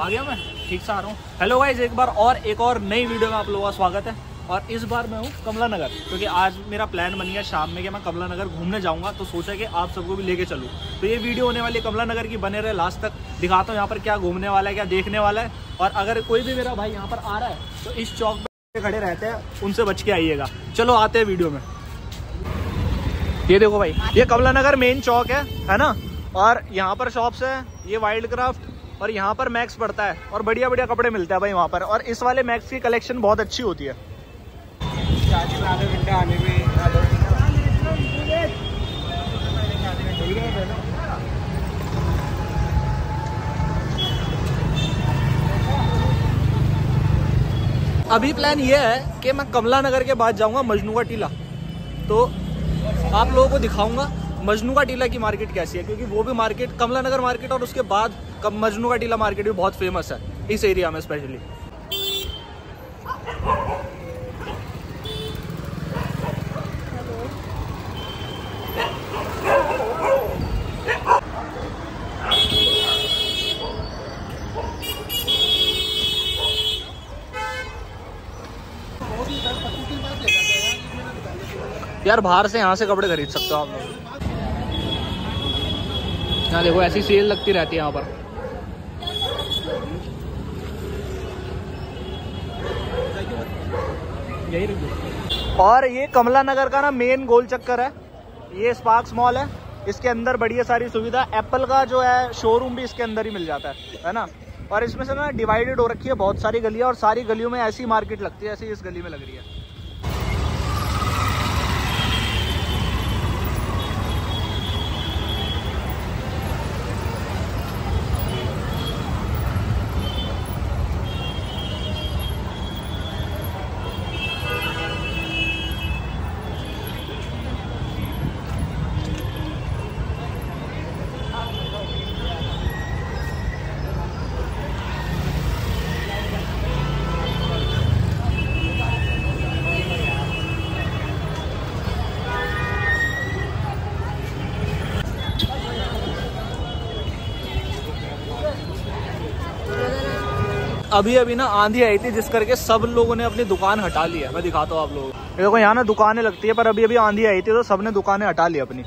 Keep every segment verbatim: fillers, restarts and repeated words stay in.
आ गया मैं ठीक से आ रहा हूँ। हेलो गाइस, एक बार और एक और नई वीडियो में आप लोगों का स्वागत है। और इस बार मैं हूँ कमला नगर, क्योंकि आज मेरा प्लान बन गया शाम में कि मैं कमला नगर घूमने जाऊँगा, तो सोचा कि आप सबको भी लेके चलूँ। तो ये वीडियो होने वाली है कमला नगर की, बने रहे लास्ट तक। दिखाता हूँ यहाँ पर क्या घूमने वाला है, क्या देखने वाला है। और अगर कोई भी मेरा भाई यहाँ पर आ रहा है तो इस चौक पर खड़े रहते हैं, उनसे बच के आइएगा। चलो आते हैं वीडियो में। ये देखो भाई, ये कमला नगर मेन चौक है है ना। और यहाँ पर शॉप्स है, ये वाइल्ड क्राफ्ट, और यहाँ पर मैक्स पड़ता है और बढ़िया बढ़िया कपड़े मिलते हैं भाई वहाँ पर। और इस वाले मैक्स की कलेक्शन बहुत अच्छी होती है। आने में अभी प्लान ये है कि मैं कमला नगर के बाद जाऊंगा मजनू का टीला, तो आप लोगों को दिखाऊंगा मजनू का टीला की मार्केट कैसी है, क्योंकि वो भी मार्केट कमला नगर मार्केट और उसके बाद मजनू का टीला मार्केट भी बहुत फेमस है इस एरिया में स्पेशली। यार बाहर से यहाँ से कपड़े खरीद सकते हो आप लोग। यहाँ देखो ऐसी सेल लगती रहती है यहाँ पर। यही और ये कमला नगर का ना मेन गोल चक्कर है, ये स्पार्क्स मॉल है। इसके अंदर बढ़िया सारी सुविधा, एप्पल का जो है शोरूम भी इसके अंदर ही मिल जाता है है ना। और इसमें से ना डिवाइडेड हो रखी है बहुत सारी गलियां, और सारी गलियों में ऐसी मार्केट लगती है, ऐसी इस गली में लग रही है। अभी अभी ना आंधी आई थी, जिस करके सब लोगों ने अपनी दुकान हटा ली है। मैं दिखाता हूँ आप लोगों को। देखो यहाँ ना दुकानें लगती है, पर अभी अभी आंधी आई थी तो सबने दुकानें हटा ली अपनी।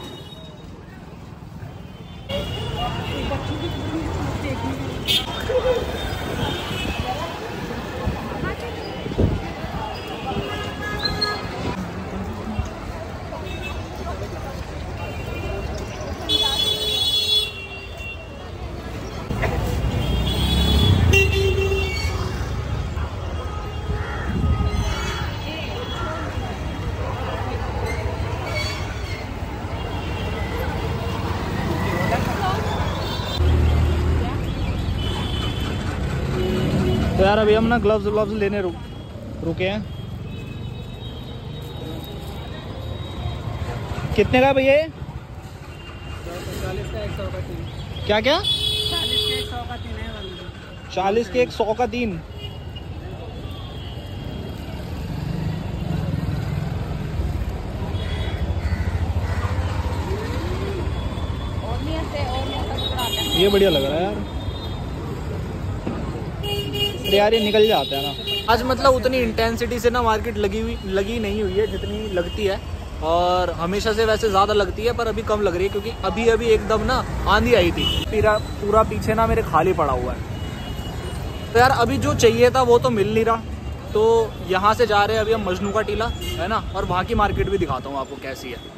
तो यार अभी हम ना ग्लव्स ग्लव्स लेने रुक रुके हैं। कितने का भैया ये? चालीस का एक सौ का तीन। क्या क्या? चालीस के एक सौ का तीन है। चालीस के एक सौ का तीन। ये बढ़िया लग रहा है यार। यार ये निकल जाता है ना। आज मतलब उतनी इंटेंसिटी से ना मार्केट लगी हुई लगी नहीं हुई है जितनी लगती है, और हमेशा से वैसे ज़्यादा लगती है, पर अभी कम लग रही है क्योंकि अभी अभी एकदम ना आंधी आई थी। पूरा पूरा पीछे ना मेरे खाली पड़ा हुआ है। तो यार अभी जो चाहिए था वो तो मिल नहीं रहा, तो यहाँ से जा रहे हैं अभी हम मजनू का टीला, है ना। और वहाँ की मार्केट भी दिखाता हूँ आपको कैसी है।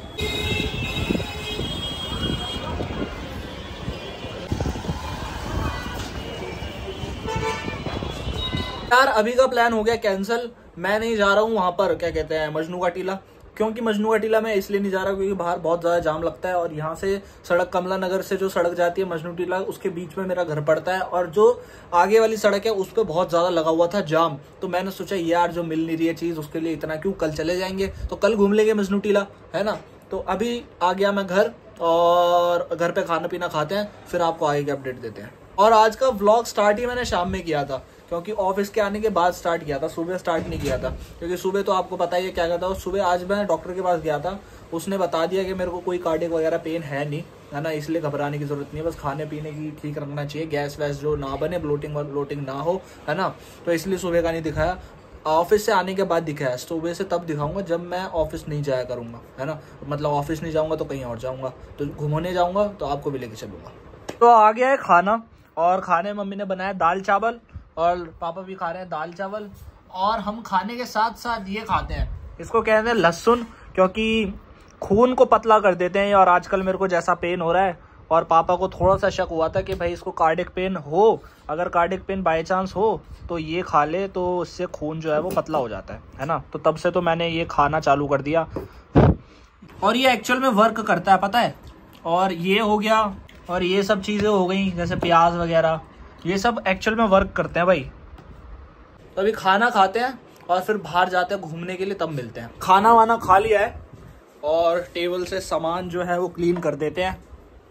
यार अभी का प्लान हो गया कैंसिल। मैं नहीं जा रहा हूँ वहां पर, क्या कहते हैं, मजनू का टीला। क्योंकि मजनू का टीला मैं इसलिए नहीं जा रहा क्योंकि बाहर बहुत ज्यादा जाम लगता है, और यहाँ से सड़क कमला नगर से जो सड़क जाती है मजनू टीला, उसके बीच में मेरा घर पड़ता है, और जो आगे वाली सड़क है उस पर बहुत ज्यादा लगा हुआ था जाम। तो मैंने सोचा यार जो मिल नहीं रही है चीज, उसके लिए इतना क्यों, कल चले जाएंगे, तो कल घूम लेंगे मजनू टीला, है ना। तो अभी आ गया मैं घर, और घर पे खाना पीना खाते हैं, फिर आपको आगे की अपडेट देते हैं। और आज का व्लॉग स्टार्ट ही मैंने शाम में किया था, क्योंकि ऑफिस के आने के बाद स्टार्ट किया था, सुबह स्टार्ट नहीं किया था। क्योंकि सुबह तो आपको पता ही है क्या कहता है। सुबह आज मैं डॉक्टर के पास गया था, उसने बता दिया कि मेरे को कोई कार्डियक वगैरह पेन है नहीं, है ना, इसलिए घबराने की जरूरत नहीं है। बस खाने पीने की ठीक रखना चाहिए, गैस वैस जो ना बने, ब्लोटिंग और ब्लोटिंग ना हो, है ना। तो इसलिए सुबह का नहीं दिखाया, ऑफिस से आने के बाद दिखाया। सुबह से तब दिखाऊंगा जब मैं ऑफिस नहीं जाया करूंगा, है ना। मतलब ऑफिस नहीं जाऊंगा तो कहीं और जाऊंगा, तो घूमने जाऊंगा तो आपको भी लेके चलूंगा। तो आ गया है खाना, और खाने मम्मी ने बनाया दाल चावल, और पापा भी खा रहे हैं दाल चावल। और हम खाने के साथ साथ ये खाते हैं, इसको कहते हैं लहसुन, क्योंकि खून को पतला कर देते हैं। और आजकल मेरे को जैसा पेन हो रहा है, और पापा को थोड़ा सा शक हुआ था कि भाई इसको कार्डिक पेन हो, अगर कार्डिक पेन बाय चांस हो तो ये खा ले, तो उससे खून जो है वो पतला हो जाता है, है ना। तो तब से तो मैंने ये खाना चालू कर दिया, और ये एक्चुअल में वर्क करता है, पता है। और ये हो गया, और ये सब चीज़ें हो गई जैसे प्याज वगैरह, ये सब एक्चुअल में वर्क करते हैं भाई। तो अभी खाना खाते हैं और फिर बाहर जाते हैं घूमने के लिए, तब मिलते हैं। खाना वाना खा लिया है, और टेबल से सामान जो है वो क्लीन कर देते हैं,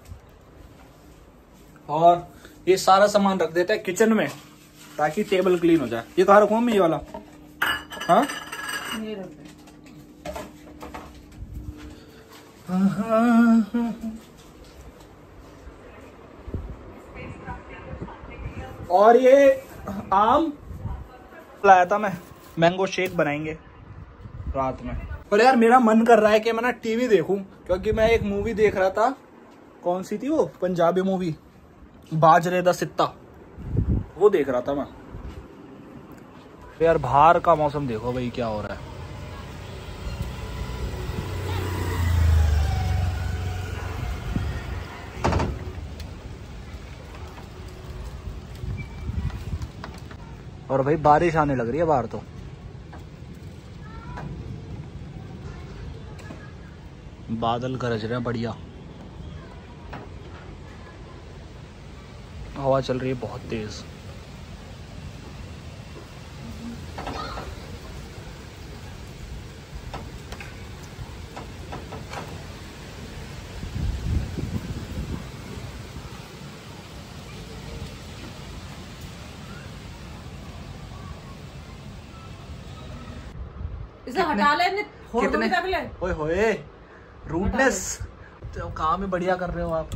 और ये सारा सामान रख देते हैं किचन में ताकि टेबल क्लीन हो जाए। ये कहाँ रखूँ मैं, ये वाला? हाँ, और ये आम लाया था मैं, मैंगो शेक बनाएंगे रात में। और यार मेरा मन कर रहा है कि मैं ना टीवी देखूं, क्योंकि मैं एक मूवी देख रहा था, कौन सी थी वो, पंजाबी मूवी, बाजरे दा सित्ता, वो देख रहा था मैं। तो यार बाहर का मौसम देखो भाई क्या हो रहा है। और भाई बारिश आने लग रही है बाहर, तो बादल गरज रहे हैं बढ़िया, हवा चल रही है बहुत तेज। इसे हटा ले, कितने ओए होए रूडनेस, तो काम ही बढ़िया कर रहे हो आप।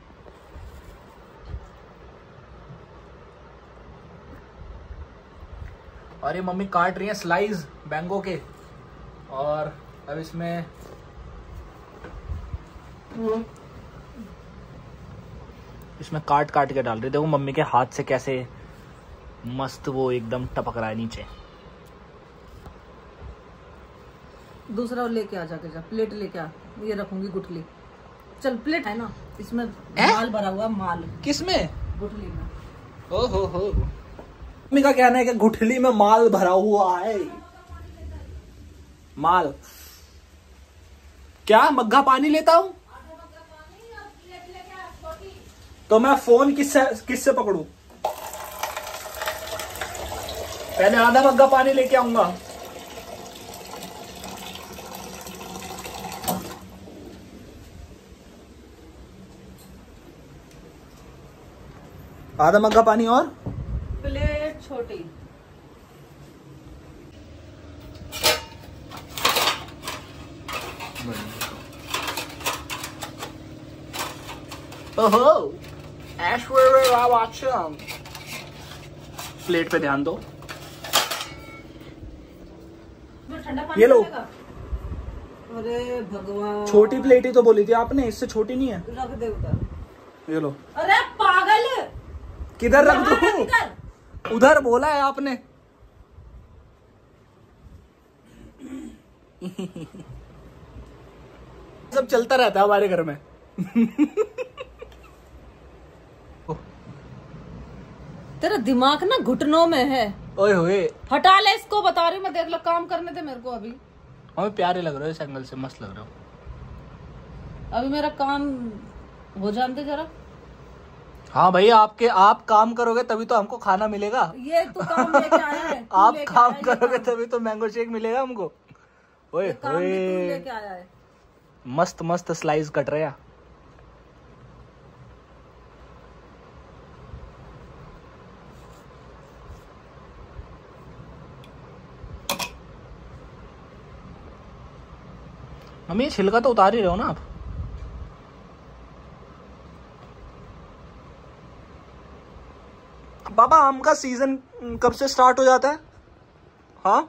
और ये मम्मी काट रही है स्लाइस मैंगो के, और अब इसमें इसमें काट काट के डाल रही है। देखो मम्मी के हाथ से कैसे मस्त वो एकदम टपक रहा है नीचे। दूसरा लेके आ, जाके जा प्लेट लेके आ, ये रखूंगी गुठली। चल प्लेट है ना, इसमें ए? माल भरा हुआ, माल किसमें? गुठली में। ओ हो हो, मम्मी का कहना है कि गुठली में माल भरा हुआ है। माल क्या? मग्गा पानी लेता हूँ तो मैं फोन किससे किससे पकड़ू? पहले आधा मग्गा पानी लेके आऊंगा। आधा मग्गा पानी और प्लेट छोटी। ओहो, ऐश्वर्या प्लेट पे ध्यान दो। ये लो। अरे भगवान, छोटी प्लेट ही तो बोली थी आपने, इससे छोटी नहीं है। रख दे उधर। ये लो। अरे पागल, किधर रख दो? उधर बोला है आपने। सब चलता रहता है हमारे घर में। तेरा दिमाग ना घुटनों में है। ओए होए, हटा ले इसको, बता रही मैं, देख लो, काम करने दे मेरे को। अभी हमें प्यारे लग रहे हो इस एंगल से, मस्त लग रहे हो। अभी मेरा काम हो जानते जरा। हाँ भाई, आपके आप काम करोगे तभी तो हमको खाना मिलेगा। ये तू काम लेके आया है, तू आप लेके काम आया है, करोगे काम। तभी तो मैंगो शेक मिलेगा हमको। ओए ये काम भी तू होए, लेके आया है। मस्त मस्त स्लाइस कट रहे हैं। मम्मी ये छिलका तो उतार ही रहे हो ना आप? का आम का सीजन कब से स्टार्ट हो जाता है? हाँ,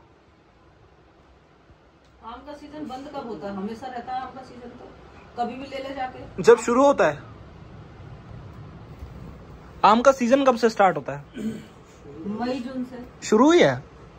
आम का सीजन बंद कब होता है? हमेशा रहता है आम का सीजन, तो कभी भी ले ले जाके। जब शुरू होता है। आम का सीजन कब से स्टार्ट होता है? मई जून से शुरू ही है।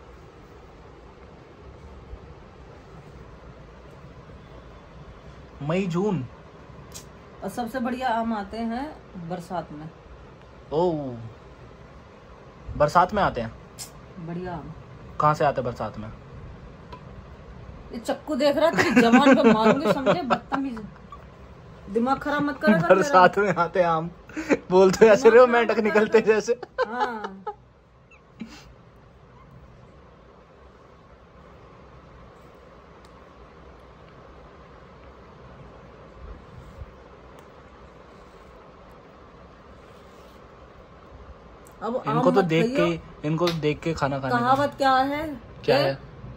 मई जून। और सबसे बढ़िया आम आते हैं बरसात में। ओह, बरसात में आते हैं बढ़िया आम। कहाँ से आते हैं बरसात में? ये चक्कू देख रहा है तेरी जवान पे मारूंगी, समझे? बदतमीज, दिमाग खराब मत कर। बरसात में आते हैं आम बोलते ऐसे रहे हो मेंढक निकलते जैसे। हाँ, अब इनको तो देख के इनको तो देख के खाना खाने कहावत क्या है? क्या है?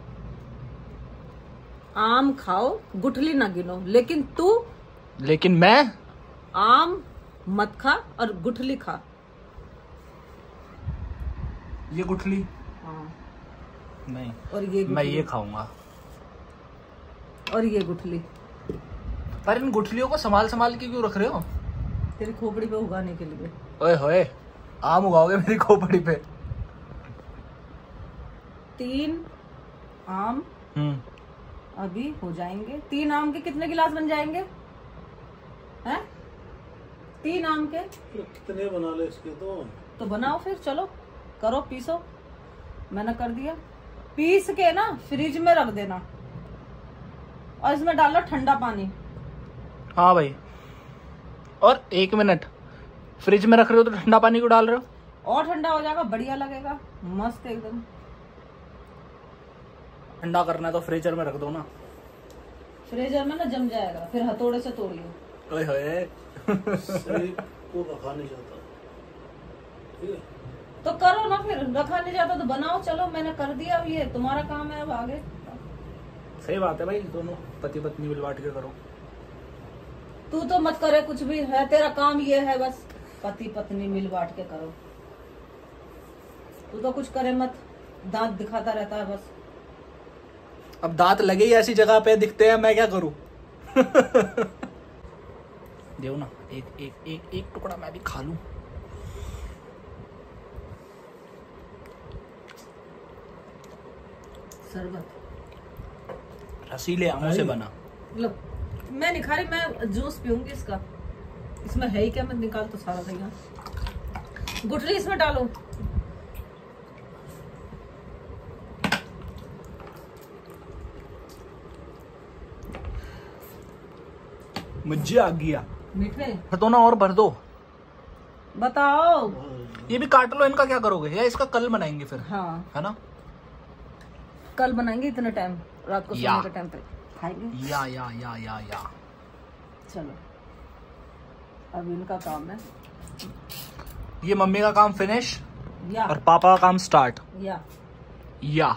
आम खाओ गुठली ना गिनो, लेकिन तू लेकिन मैं आम मत खा और गुठली खा। ये गुठली हाँ। नहीं, और ये मैं ये खाऊंगा। और ये गुठली। पर इन गुठलियों को संभाल संभाल के क्यों रख रहे हो? तेरी खोपड़ी पे उगाने के लिए। ओए होए, आम उगाओगे मेरी खोपड़ी पे? तीन आम हम्म अभी हो जाएंगे। तीन आम के कितने गिलास बन जाएंगे? हैं? तीन आम के कितने बना ले इसके? तो तो बनाओ फिर, चलो करो, पीसो। मैंने कर दिया। पीस के ना फ्रिज में रख देना और इसमें डालो ठंडा पानी। हाँ भाई, और एक मिनट, फ्रिज में रख रहे हो तो ठंडा पानी क्यों डाल रहे हो? और ठंडा हो जाएगा, बढ़िया लगेगा, मस्त एकदम। ठंडा करना है तो फ्रीजर में रख दो ना। फ्रीजर में ना जम जाएगा, फिर हथौड़े से तोड़िए। ओए होए सही को रखा नहीं जाता, ठीक है? तो करो ना फिर, रखा नहीं जाता तो बनाओ। चलो मैंने कर दिया, अब ये तुम्हारा काम है, अब आगे। सही बात है भाई, दोनों पति पत्नी मिल बांट के करो। तू तो मत करे कुछ भी, है तेरा काम ये है बस, पति पत्नी मिल बांट के करो। तू तो कुछ करे मत, दांत दिखाता रहता है बस। अब दांत लगे ही ऐसी जगह पे दिखते हैं, मैं क्या करूं? देव ना, एक एक एक एक टुकड़ा मैं भी खा लूं। शरबत रसीले आमों से बना। लो, मैं नहीं खा रही, मैं जूस पीऊंगी इसका। इसमें है ही क्या? मैं निकाल तो सारा देगा। गुठली इसमें डालो। मुझे आ गया। मीठे भर दो ना, और भर दो। बताओ। ये भी काट लो, इनका क्या करोगे? या इसका कल बनाएंगे फिर? हाँ, है ना? कल बनाएंगे, इतने टाइम रात को या। सोने के टाइम पे खाएंगे। या या या या या चलो, अब इनका काम है। ये मम्मी का काम फिनिश या और पापा का काम स्टार्ट। या या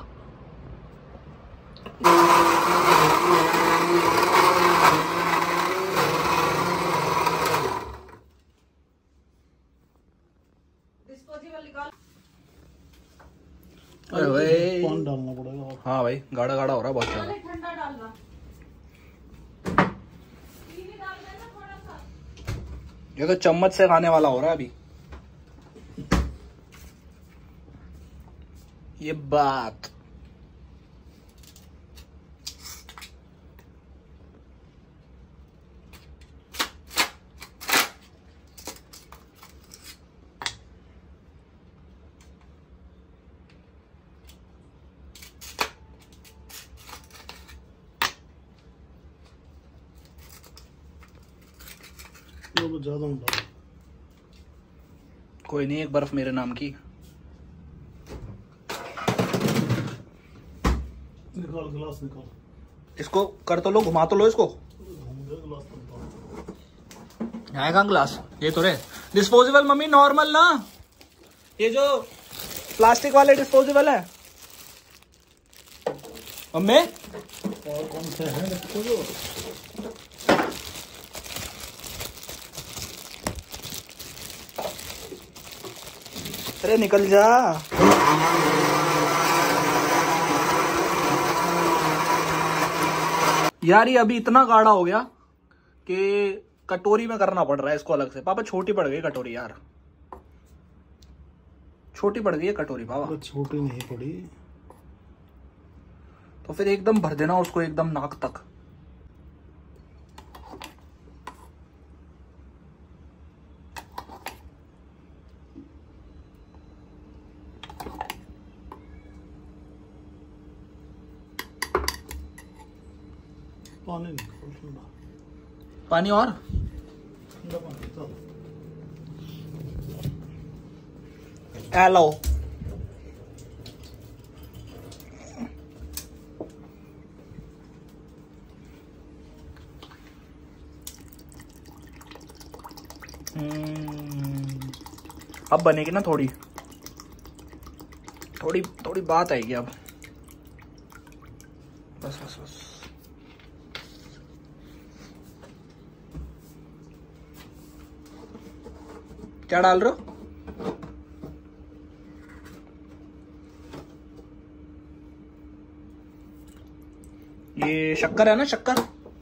डिस्पोजेबल निकाल। पानी डालना पड़ेगा। हाँ भाई, गाढ़ा गाढ़ा हो रहा है बहुत ज्यादा। ठंडा डालना, चीनी डाल देना थोड़ा सा। ये तो चम्मच से खाने वाला हो रहा है अभी। ये बात तो ज्यादा डाल। कोई नहीं, एक बर्फ मेरे नाम की। निकाल गिलास निकाल। इसको कर तो लो, घुमा तो लो इसको। गिलास आएगा ग्लास? ये तो रहे डिस्पोजेबल मम्मी, नॉर्मल ना, ये जो प्लास्टिक वाले डिस्पोजेबल है मम्मी। और कौन से हैं डिस्पोजेबल? अरे निकल जा। यार ये अभी इतना गाढ़ा हो गया कि कटोरी में करना पड़ रहा है इसको अलग से। पापा छोटी पड़ गई कटोरी यार, छोटी पड़ गई है कटोरी पापा। छोटी नहीं पड़ी तो फिर एकदम भर देना उसको, एकदम नाक तक। पानी निकाल ठंडा, पानी और ठंडा पानी तो एलो। अब बनेगी ना थोड़ी थोड़ी थोड़ी बात आएगी अब। बस बस बस। क्या डाल रहे हो? ये शक्कर है ना, शक्कर।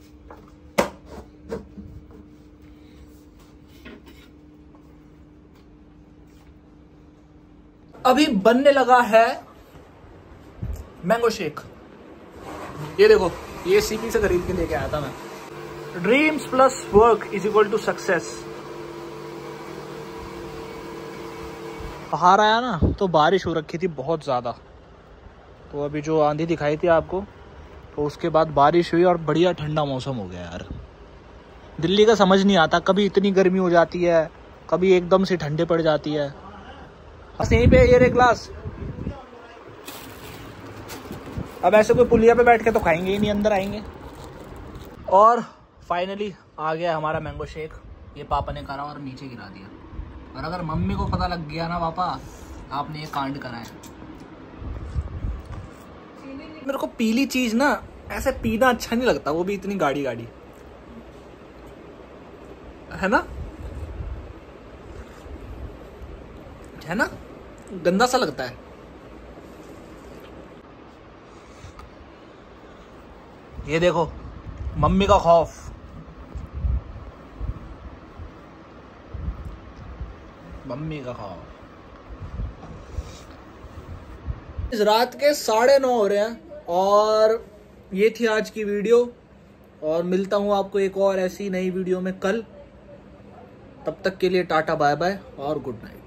अभी बनने लगा है मैंगो शेक। ये देखो, ये सीपी से खरीद के लेके आया था मैं। Dreams plus work is equal to success. बाहर आया ना तो बारिश हो रखी थी बहुत ज़्यादा। तो अभी जो आंधी दिखाई थी आपको, तो उसके बाद बारिश हुई और बढ़िया ठंडा मौसम हो गया यार। दिल्ली का समझ नहीं आता, कभी इतनी गर्मी हो जाती है, कभी एकदम से ठंडे पड़ जाती है। बस यहीं पे ये रे ग्लास। अब ऐसे कोई पुलिया पे बैठ के तो खाएंगे ही नहीं, अंदर आएंगे। और फाइनली आ गया हमारा मैंगो शेक। ये पापा ने करा और नीचे गिरा दिया। और अगर मम्मी को पता लग गया ना पापा आपने ये कांड करा है। मेरे को पीली चीज ना ऐसे पीना अच्छा नहीं लगता, वो भी इतनी गाढ़ी गाढ़ी, है ना है ना गंदा सा लगता है। ये देखो मम्मी का खौफ। मम्मी का खौफ। इस रात के साढ़े नौ हो रहे हैं और ये थी आज की वीडियो। और मिलता हूँ आपको एक और ऐसी नई वीडियो में कल। तब तक के लिए टाटा बाय बाय और गुड नाइट।